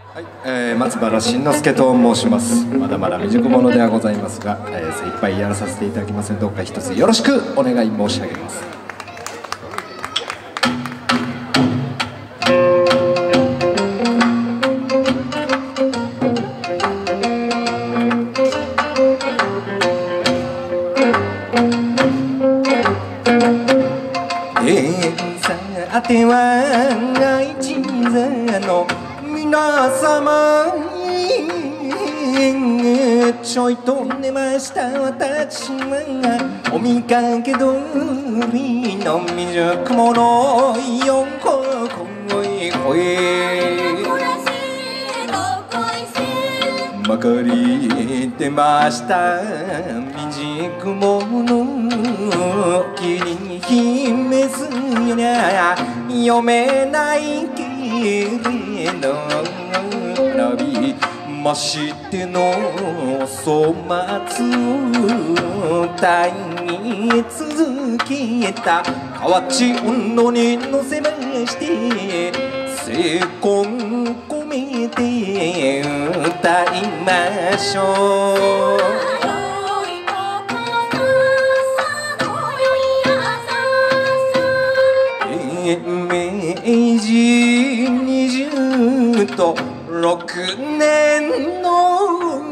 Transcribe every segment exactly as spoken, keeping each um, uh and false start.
はい、えー、松原慎之介と申します。まだまだ未熟者ではございますが、えー、精一杯やらさせていただきますので、どうか一つよろしくお願い申し上げます。さては一座の皆様、ちょいと寝ました私はお見かけ通りの未熟者よんここいこいまかり出ました未熟者霧に秘すよりゃ読めないけれどなびましての粗末歌い続けた河内温度に乗せまして精魂込めて歌いましょう。明治二十と六年の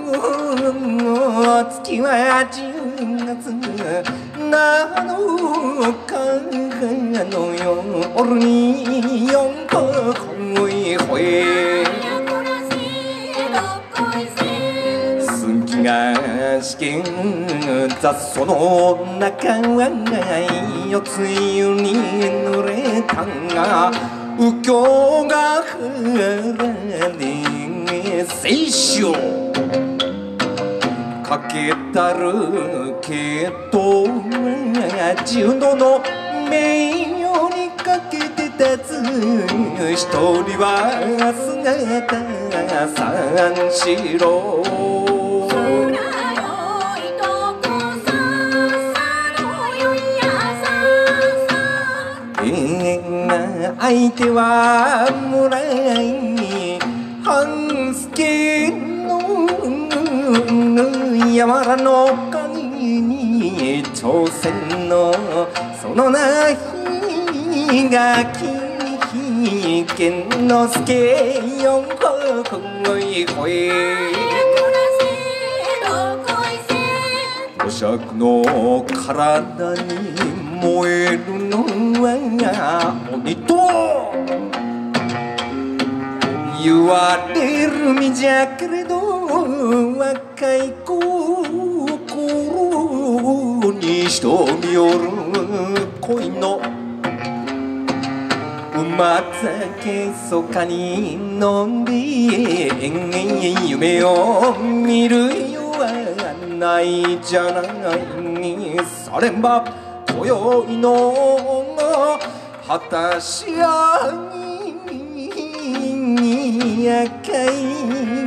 月は十月なのかの夜に四個こいほえ寸気が試験雑草の中は四つ湯に濡れたが右京が降らね生死をかけたるけど十度の名誉にかけて立つ一人は姿三四郎相手は村井半助の山田の陰に挑戦のその名日が金健之助四個こいこい五尺の体に燃えるのは鬼と言われる身じゃけれど若い心に瞳よる恋の馬酒そかに飲んで夢を見るよはないじゃないされば今宵の果たし合いやかい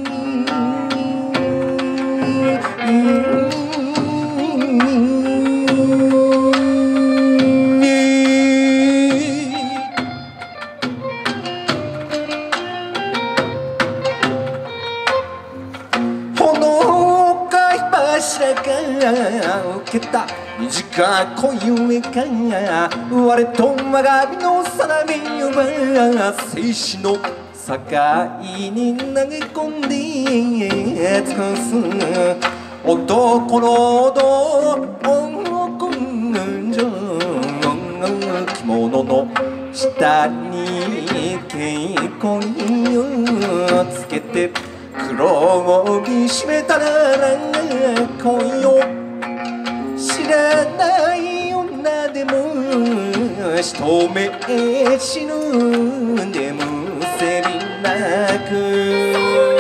受けた短い恋ゆえか我と我が身の定めは生死の境に投げ込んで尽くす男の男根性着物の下に稽古をつけて黒帯締めたら恋を知らない女でも一目死ぬでむせびなく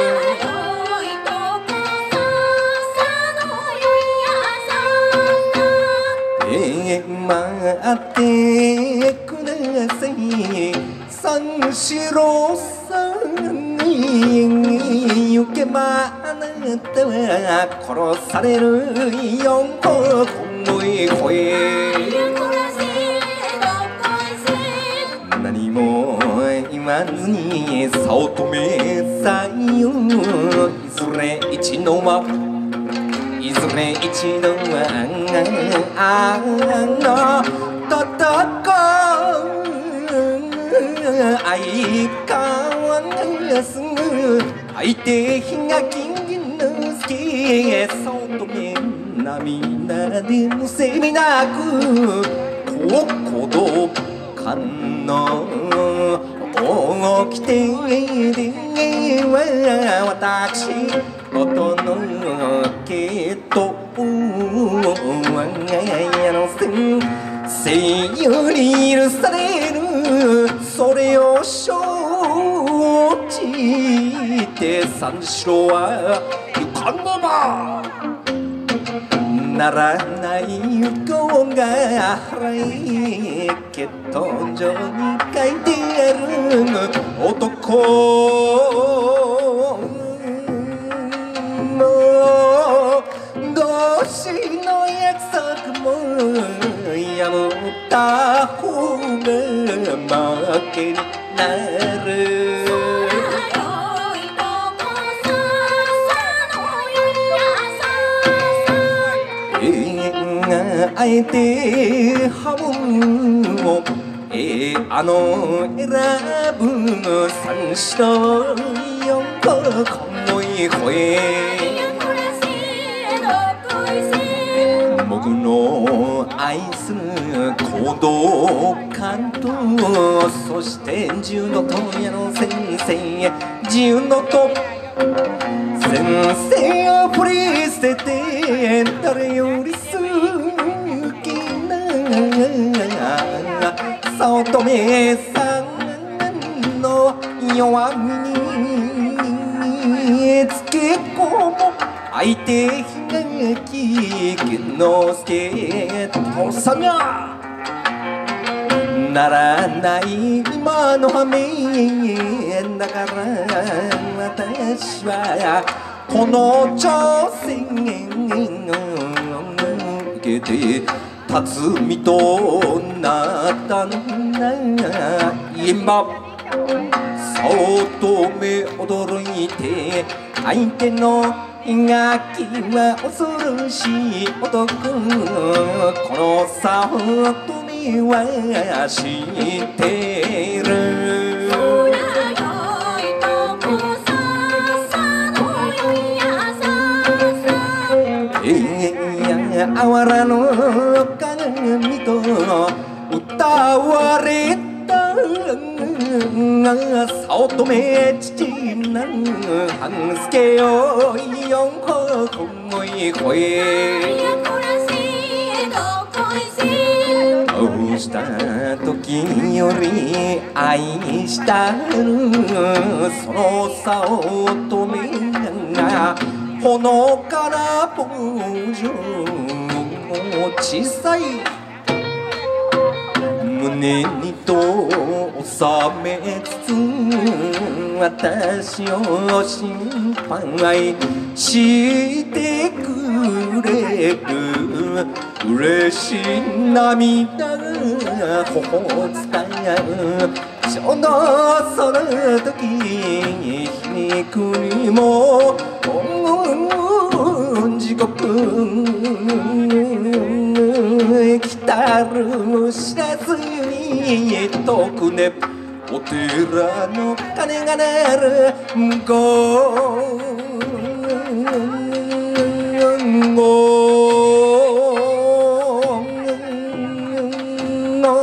え待ってください三四郎さん行けばあなたは殺される四個こいこい何も言わずに早乙女さいよいずれ一のはいずれ一度はあの戦う相変わす相手比嘉金之助そとめ涙でむせびなくここどかの大きてでは私ことのけと我が家のせいより許されるそれを承知て三四郎は行かねばならないこが払い血統上に書いてある男も同士の約束も破った方が負けになるあえてハブをえあの選ぶ三四郎四個こいこえ僕の愛する行動感とそして十の問屋の先生十のと先生を振り捨てて誰より好きな早乙女さんの弱みにつけ込む相手ひがき源之助とさがならない今の羽目だから私はこの挑戦を受けて立つ身となったんだ今早乙女驚いて相手のがきは恐ろしい男この早乙女は知っているあわらの鏡と歌われた早乙女父なる半助よ四個こいこえどうした時より愛したるその早乙女がほのかな棒状小さい胸にと収めつつ私を心配してくれる嬉しい涙が頬伝うちょうどその時皮肉にも地獄来たる知らずに遠くねお寺の鐘が鳴る向こうの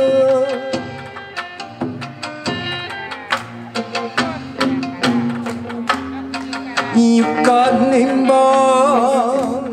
行かねば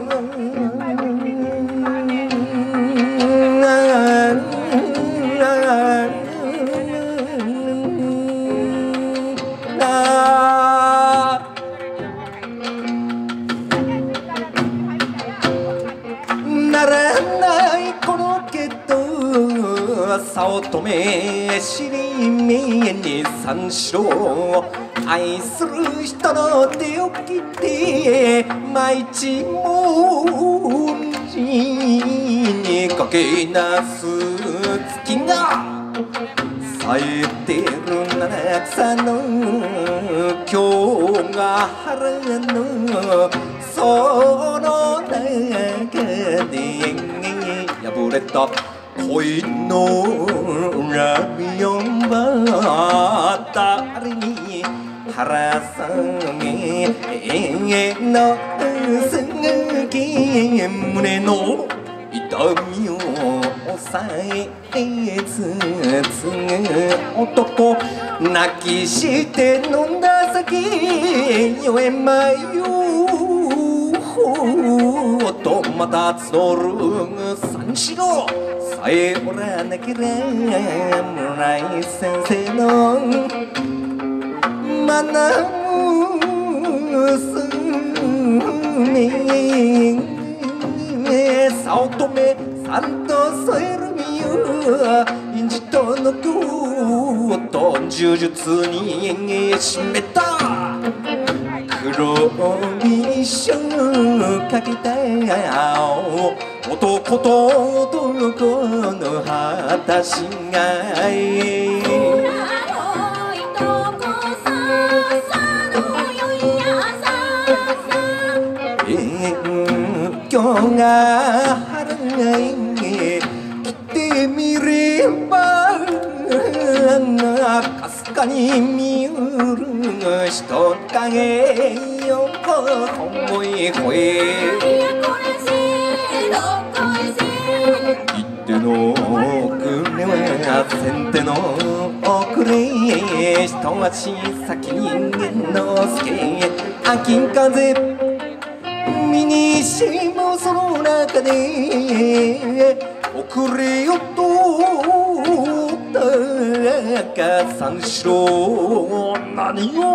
早乙女尻目に三四郎愛する人の手を切って毎日もにかけなす月が生えてる七草の京ヶ原のその中で破れた恋のラビオンは誰に腹下げのすぎ胸の痛みを抑えつつ男泣きして飲んだ酒酔えまよとまた募る三四郎さえおらなければ村井先生の学娘早乙女さんと添えるみよ印字との句と呪術に締めた黒い衣装かけた男と男の果たしがい今日が春へ来てみればかすかに見える人影よ思い声一手の遅れは先手の遅れ一足先人間の助秋風身にしもその中で遅れよと高三四郎何を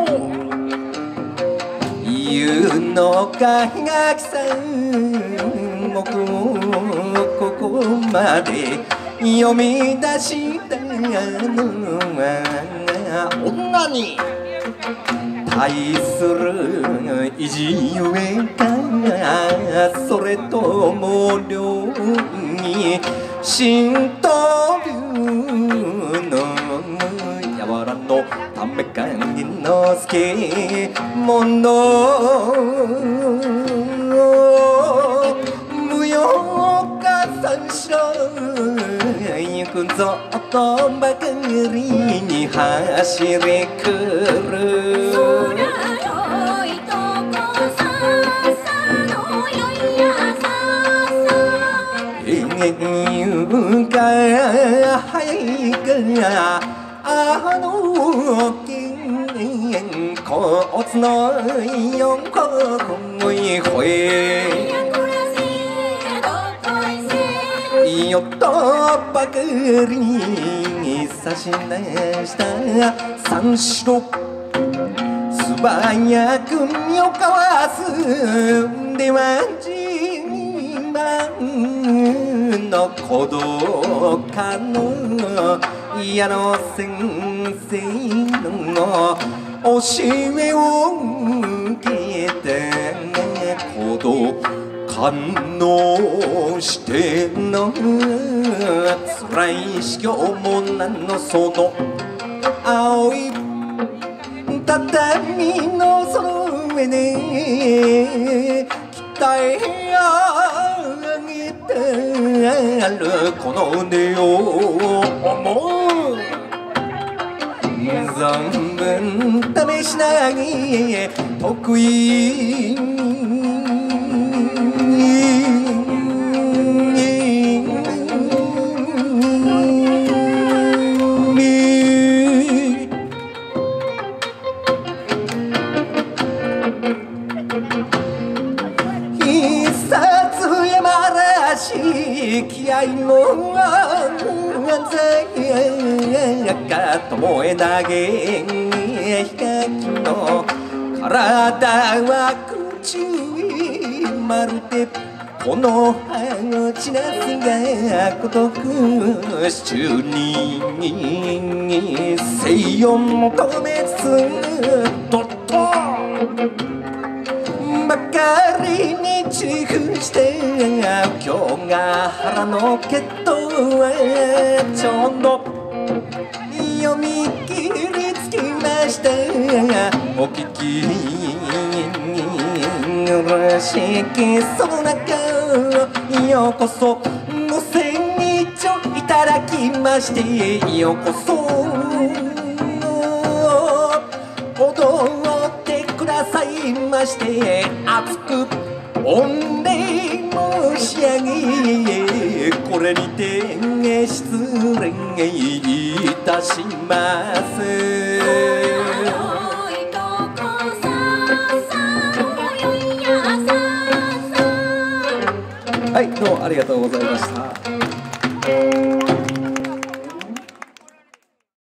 言うのかがきさん僕もここまで読み出したのは女に対する意地ゆえかそれとも両に新刀流のやわらのためかにのすけもの無用か三四郎行くぞとばかりに走り来る言が早いがあの金骨の四個いほえよっとばかりに差し出した三四郎素早く身をかわすでは自慢の鼓動家の矢野先生の教えを受けて鼓動感動しての辛い修行もなんのその青い畳のその上で鍛え上げてあるこの腕を思う存分試しなぎ得意気合いも鮮やかと燃え投げ光の体は口まるでこの葉の散らすが孤独中に西洋求めつとっとばかりにチフして今日が腹の血統はちょうど読み切りつきました。お聞き苦しきその中ようこそご千日をいただきまして、ようこそ踊ってくださいまして、熱く御礼申し上げ、これにて失礼いたします。はい、どうもありがとうございました。